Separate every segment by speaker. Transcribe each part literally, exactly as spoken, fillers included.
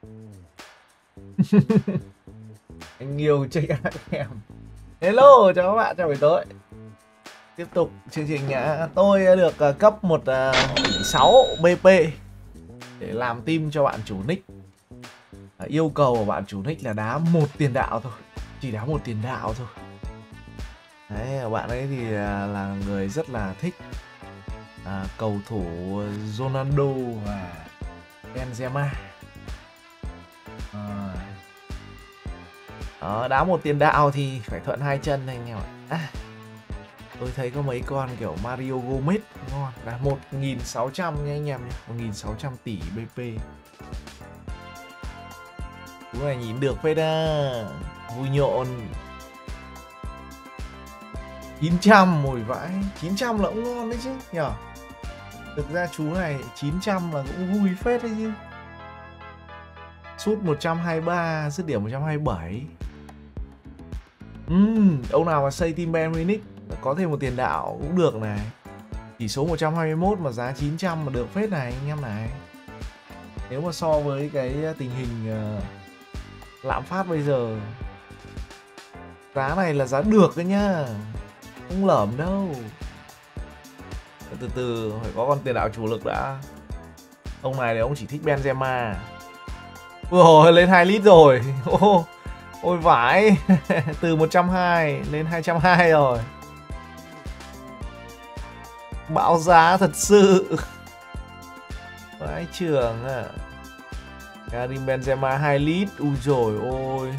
Speaker 1: Anh yêu check out em. Hello chào các bạn, chào buổi tối. Tiếp tục chương trình nhá. Tôi được uh, cấp một tỷ uh, sáu bê pê để làm team cho bạn chủ nick. uh, Yêu cầu của bạn chủ nick là đá một tiền đạo thôi, chỉ đá một tiền đạo thôi. Đấy, bạn ấy thì uh, là người rất là thích uh, cầu thủ Ronaldo và Benzema. À. Đó, đá một tiền đạo thì phải thuận hai chân anh em ạ. À, tôi thấy có mấy con kiểu Mario Gomez ngon, là một nghìn sáu trăm nha anh em nhé, một nghìn sáu trăm tỷ bê pê. Chú này nhìn được phết á, vui nhộn. chín trăm, mùi vãi, chín trăm là cũng ngon đấy chứ nhở. Thực ra chú này chín trăm là cũng vui phết đấy chứ. Sút một trăm hai mươi ba, dứt điểm một trăm hai mươi bảy. Uhm, ông nào mà xây team Bayern Munich có thêm một tiền đạo cũng được này. Chỉ số một trăm hai mươi mốt mà giá chín trăm mà được phết này anh em này. Nếu mà so với cái tình hình uh, lạm phát bây giờ, giá này là giá được đấy nhá, không lởm đâu. Từ từ phải có con tiền đạo chủ lực đã. Ông này thì ông chỉ thích Benzema. Vừa hồi lên hai lít rồi. Ô, ôi vãi. Từ một trăm hai mươi lên hai trăm hai mươi rồi. Bão giá thật sự. Vãi trưởng à. Karim Benzema hai lít. Ui dồi ôi.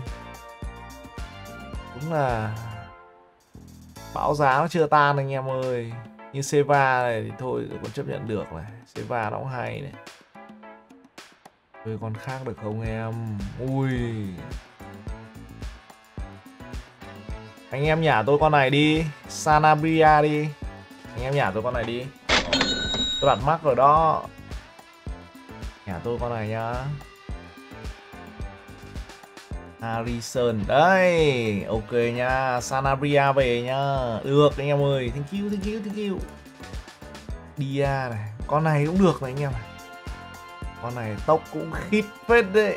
Speaker 1: Đúng là bão giá nó chưa tan anh em ơi. Như Seva này thì thôi còn chấp nhận được này. Seva nó cũng hay này. Ôi, con khác được không em? Ui. Anh em nhả tôi con này đi. Sanabria đi. Anh em nhả tôi con này đi. Tôi đặt mắc rồi đó. Nhả tôi con này nhá. Harrison. Đây. Ok nha. Sanabria về nhá. Được anh em ơi. Thank you, thank you, thank you. Dia này. Con này cũng được này anh em này. Con này tốc cũng khít phết đấy.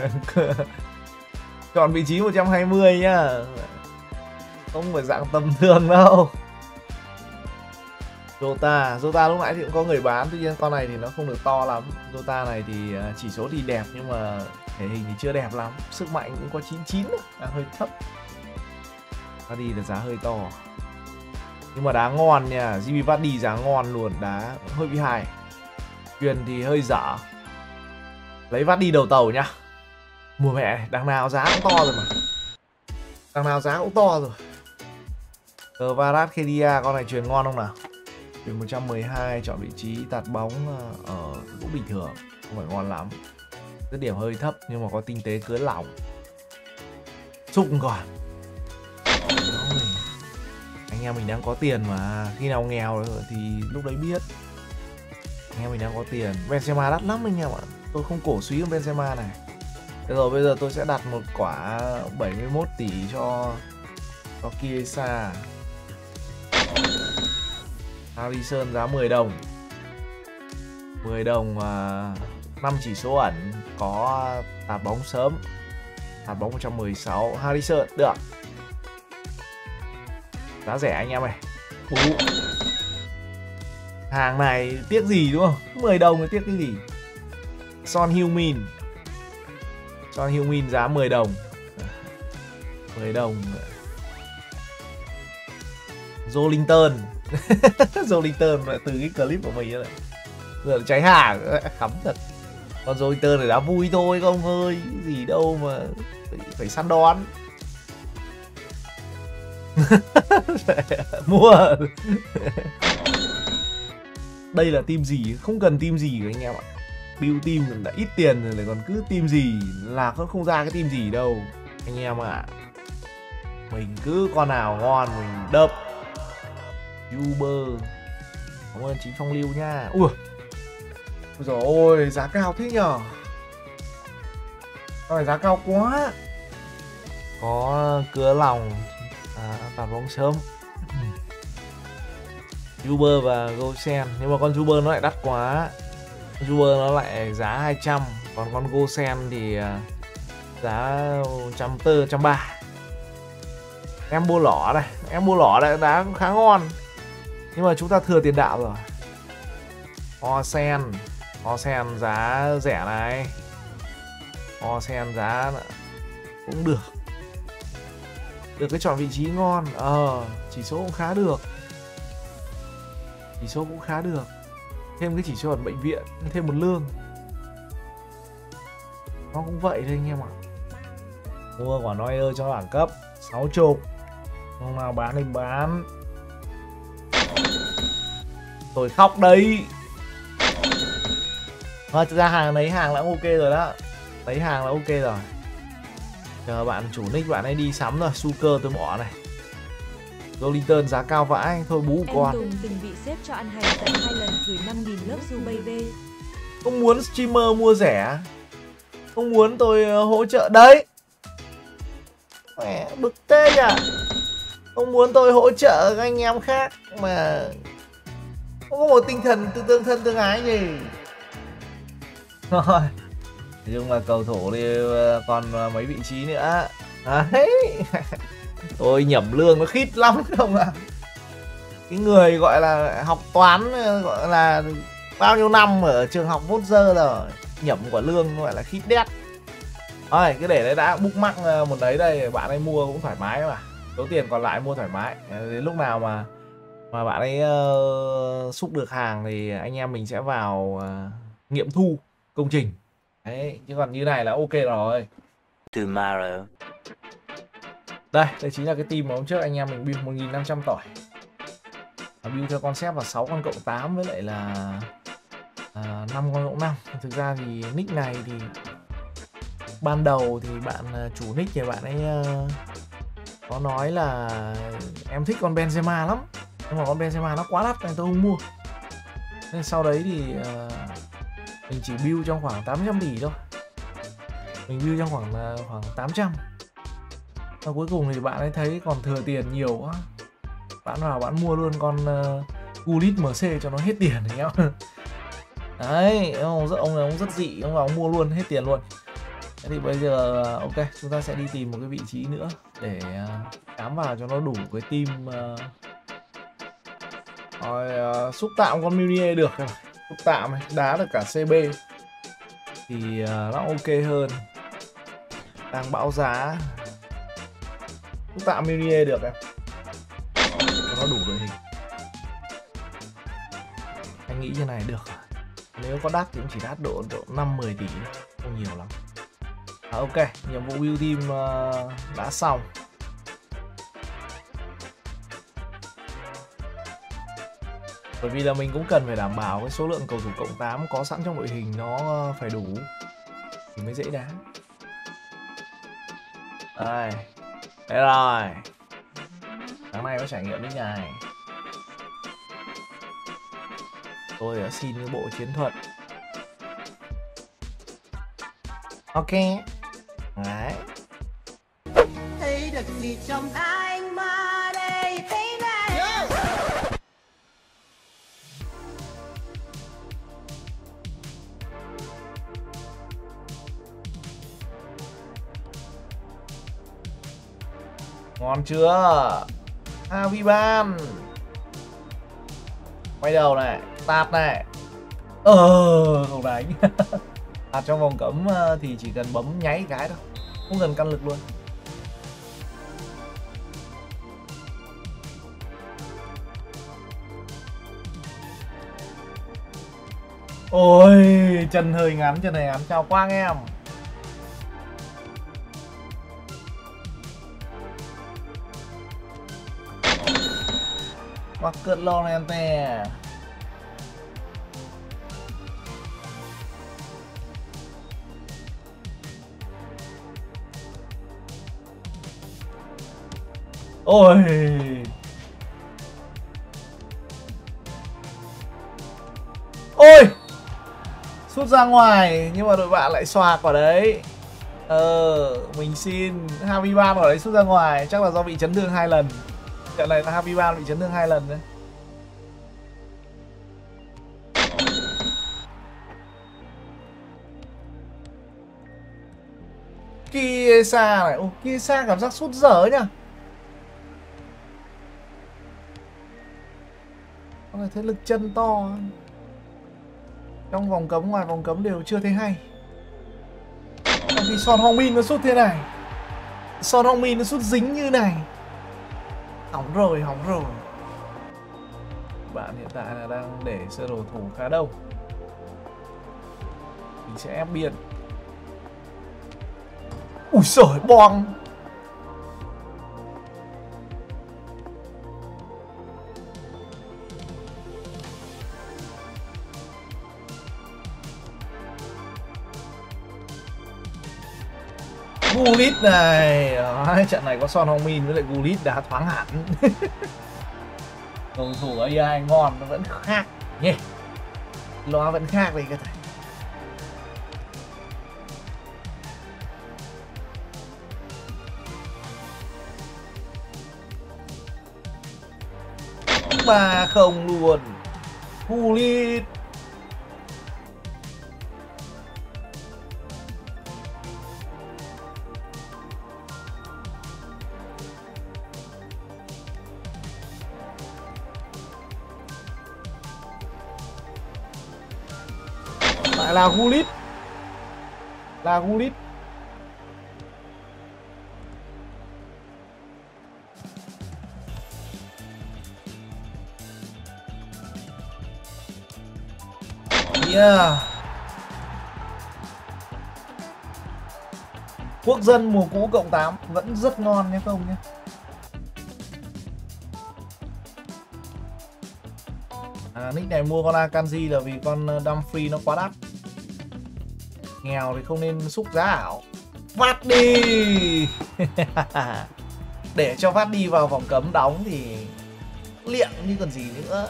Speaker 1: Chọn vị trí một trăm hai mươi nhá. Không phải dạng tầm thường đâu. Jota, Jota lúc nãy thì cũng có người bán. Tuy nhiên con này thì nó không được to lắm. Jota này thì chỉ số thì đẹp nhưng mà thể hình thì chưa đẹp lắm. Sức mạnh cũng có chín mươi chín, là hơi thấp. Vardy là giá hơi to. Nhưng mà đá ngon nha. giê bê Vardy giá ngon luôn. Đá hơi bị hài. Truyền thì hơi dở. Lấy Vardy đầu tàu nhá. Mùa mẹ, đằng nào giá cũng to rồi mà. Đằng nào giá cũng to rồi. Kvaratskhelia, con này truyền ngon không nào? Truyền một trăm mười hai, chọn vị trí tạt bóng ở cũng bình thường, không phải ngon lắm. Dứt điểm hơi thấp nhưng mà có tinh tế cứa lỏng. Xúc còn. Anh em mình đang có tiền mà, khi nào nghèo thì lúc đấy biết. Anh em mình đang có tiền. Benzema đắt lắm anh em ạ. Tôi không cổ suý con Benzema này. Được rồi, bây giờ tôi sẽ đặt một quả bảy mươi mốt tỷ cho cho Chiesa. Harrison giá mười đồng. mười đồng, năm chỉ số ẩn, có tạt bóng sớm. Tạt bóng một trăm mười sáu. Harrison được. Giá rẻ anh em này. Ú. Hàng này tiếc gì đúng không? mười đồng thì tiếc cái gì? Son Heung-min. Son Heung-min giá mười đồng. mười đồng. Jolinton. Jolinton từ cái clip của mình này. Giờ cháy hàng, khắm thật. Còn Jolinton này đã vui thôi không ơi, gì đâu mà phải, phải săn đón. Mua. Đây là team gì? Không cần team gì của anh em ạ. Build team đã ít tiền rồi lại còn cứ team gì là không không ra cái team gì đâu anh em ạ. Mình cứ con nào ngon mình đập. Uber. Cảm ơn Chính Phong Lưu nha. Ui. Ôi dồi ôi, giá cao thế nhở. Con này giá cao quá. Có cứa lòng, à, tạt bóng sớm. Uber và Gosen. Nhưng mà con Uber nó lại đắt quá. Uber nó lại giá hai trăm. Còn con Gosen thì giá trăm tư, trăm ba. Em mua lỏ đây, em mua lỏ đây đá cũng khá ngon. Nhưng mà chúng ta thừa tiền đạo rồi. Osen, Osen giá rẻ này. Osen giá cũng được. Được cái chọn vị trí ngon. Ờ, chỉ số cũng khá được. Chỉ số cũng khá được. Thêm cái chỉ số ở bệnh viện, thêm một lương. Nó cũng vậy thôi anh em ạ. Mua quả Neuer cho đẳng cấp sáu mươi. Hôm nào bán thì bán. Tôi khóc đây. Mà thực ra hàng lấy hàng đã ok rồi đó. Lấy hàng là ok rồi. Chờ bạn chủ nick bạn ấy đi sắm rồi. Suker tôi bỏ này. Jolinton giá cao vãi. Thôi bú con.
Speaker 2: Em Tùng từng bị xếp cho ăn hành tận hai lần gửi năm nghìn lớp su baby.
Speaker 1: Không muốn streamer mua rẻ. Không muốn tôi hỗ trợ đấy. Mẹ bực tê nhỉ. Không muốn tôi hỗ trợ các anh em khác mà không có một tinh thần tư tương thân tương ái gì. Rồi, nói chung là cầu thủ thì còn mấy vị trí nữa. Đấy. Tôi nhẩm lương nó khít lắm không ạ. À? Cái người gọi là học toán gọi là bao nhiêu năm ở trường học Vốt Dơ rồi, nhẩm quả lương gọi là khít đét. Rồi, cứ để đấy đã, bookmark một đấy đây, bạn ấy mua cũng thoải mái mà. Số tiền còn lại mua thoải mái. Đến lúc nào mà mà bạn ấy uh, xúc được hàng thì anh em mình sẽ vào uh, nghiệm thu công trình. Đấy, chứ còn như này là ok rồi.
Speaker 3: Tomorrow.
Speaker 1: Đây, đây chính là cái team mà hôm trước anh em mình build một nghìn năm trăm tỏi. Build theo concept là sáu con cộng tám với lại là uh, năm con cộng năm. Thực ra thì nick này thì ban đầu thì bạn chủ nick thì bạn ấy uh, có nói là em thích con Benzema lắm, nhưng mà con Benzema nó quá đắt nên tôi không mua. Nên sau đấy thì uh, mình chỉ build trong khoảng tám trăm tỷ thôi. Mình build trong khoảng uh, khoảng tám trăm. Và cuối cùng thì bạn ấy thấy còn thừa tiền nhiều quá, bạn vào bạn mua luôn con uh, Gullit em xê cho nó hết tiền đấy nhá. Đấy, ông rất ông này ông rất dị, ông vào ông mua luôn hết tiền luôn. Thế thì bây giờ ok, chúng ta sẽ đi tìm một cái vị trí nữa để uh, cắm vào cho nó đủ cái team. Uh... Rồi uh, xúc tạm con Munier được rồi. Xúc tạm này, đá được cả xê bê thì uh, nó ok hơn. Đang bão giá. Xúc tạm Munier được em. Cho nó đủ đội hình. Anh nghĩ như này được. Nếu có đắt thì cũng chỉ đắt độ độ năm mười tỷ, không nhiều lắm. À, ok, nhiệm vụ build team uh, đã xong. Bởi vì là mình cũng cần phải đảm bảo cái số lượng cầu thủ cộng tám có sẵn trong đội hình nó phải đủ thì mới dễ đá. Đây, đây rồi. Tháng này có trải nghiệm đến ngày. Tôi đã xin cái bộ chiến thuật. Ok. Đấy.
Speaker 4: Thấy được gì trong anh mà đây thấy này. Yeah.
Speaker 1: Ngon chưa? Aviban. Quay đầu này, tạt này. Ờ, không đánh. Tạt trong vòng cấm thì chỉ cần bấm nháy cái thôi, không cần căn lực luôn. Ôi, chân hơi ngắn, chân này ngắn. Chào Quang em. Hoặc cơn lo này em tè. Ôi. Ôi. Sút ra ngoài nhưng mà đội bạn lại xoạc vào đấy. Ờ, mình xin Haviban ở đấy sút ra ngoài, chắc là do bị chấn thương hai lần. Trận này là Haviban bị chấn thương hai lần đấy. Kiesa này. Ô, Kiesa cảm giác sút dở nhá. Con này thế lực chân to. Trong vòng cấm ngoài vòng cấm đều chưa thấy hay. Còn thì Son Heung-min nó sút thế này, Son Heung-min nó sút dính như này. Hỏng rồi, hỏng rồi. Bạn hiện tại là đang để sơ đồ thủ khá đông. Mình sẽ ép biên. Ui giời, boong. Gullit này. Đấy, trận này có Son Heung-min với lại Gullit đá thoáng hẳn. Cầu thủ a i ngon nó vẫn khác nhỉ. Yeah. Nó vẫn khác đây cái này. Ba không luôn. Gullit. Lại là Gullit. Là Gullit. Yeah. Quốc dân mùa cũ cộng tám vẫn rất ngon nhé không nhé. À, nick này mua con Akanji là vì con Dumfries nó quá đắt. Nghèo thì không nên xúc giá ảo. Phát đi. Để cho Phát đi vào vòng cấm đóng thì liệng như còn gì nữa.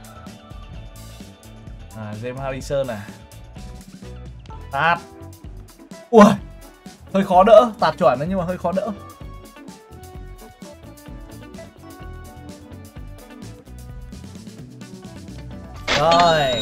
Speaker 1: À, James Harrison này. Tạt. Ui, hơi khó đỡ. Tạt chuẩn đấy nhưng mà hơi khó đỡ. Rồi.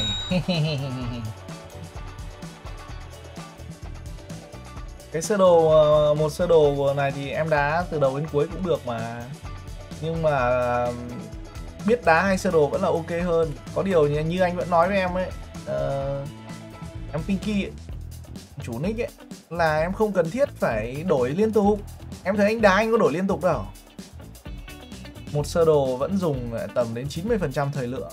Speaker 1: Cái sơ đồ, một sơ đồ này thì em đá từ đầu đến cuối cũng được mà. Nhưng mà biết đá hai sơ đồ vẫn là ok hơn. Có điều như, như anh vẫn nói với em ấy, uh, em Pinky ấy, chủ nick ấy, là em không cần thiết phải đổi liên tục. Em thấy anh đá anh có đổi liên tục đâu. Một sơ đồ vẫn dùng tầm đến chín mươi phần trăm thời lượng.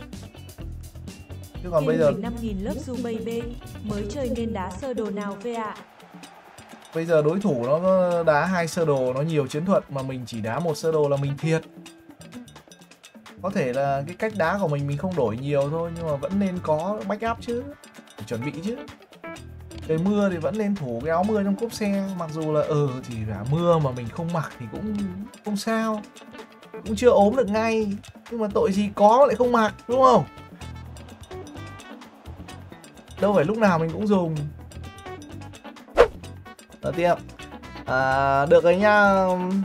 Speaker 1: Chứ còn
Speaker 2: Thêm
Speaker 1: bây giờ
Speaker 2: năm nghìn lớp du baby mới chơi nên đá sơ đồ nào về ạ?
Speaker 1: Bây giờ đối thủ nó đá hai sơ đồ, nó nhiều chiến thuật mà mình chỉ đá một sơ đồ là mình thiệt. Có thể là cái cách đá của mình mình không đổi nhiều thôi, nhưng mà vẫn nên có backup chứ, phải chuẩn bị chứ. Trời mưa thì vẫn nên thủ cái áo mưa trong cốp xe. Mặc dù là ừ thì cả mưa mà mình không mặc thì cũng không sao, cũng chưa ốm được ngay. Nhưng mà tội gì có lại không mặc, đúng không? Đâu phải lúc nào mình cũng dùng. Đầu tiên à, được rồi nha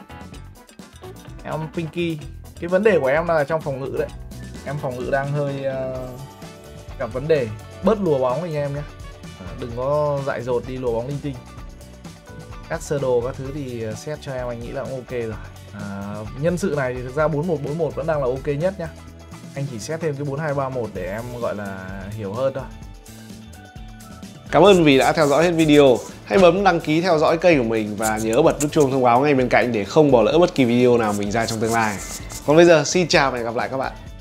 Speaker 1: em Pinky. Cái vấn đề của em là trong phòng ngự đấy. Em phòng ngự đang hơi uh, gặp vấn đề. Bớt lùa bóng anh em nhé. À, đừng có dại dột đi lùa bóng linh tinh. Các sơ đồ các thứ thì set cho em anh nghĩ là cũng ok rồi. À, nhân sự này thì thực ra bốn một bốn một vẫn đang là ok nhất nhá. Anh chỉ set thêm cái bốn hai ba một để em gọi là hiểu hơn thôi.
Speaker 3: Cảm ơn vì đã theo dõi hết video. Hãy bấm đăng ký theo dõi kênh của mình và nhớ bật nút chuông thông báo ngay bên cạnh để không bỏ lỡ bất kỳ video nào mình ra trong tương lai. Còn bây giờ xin chào và hẹn gặp lại các bạn.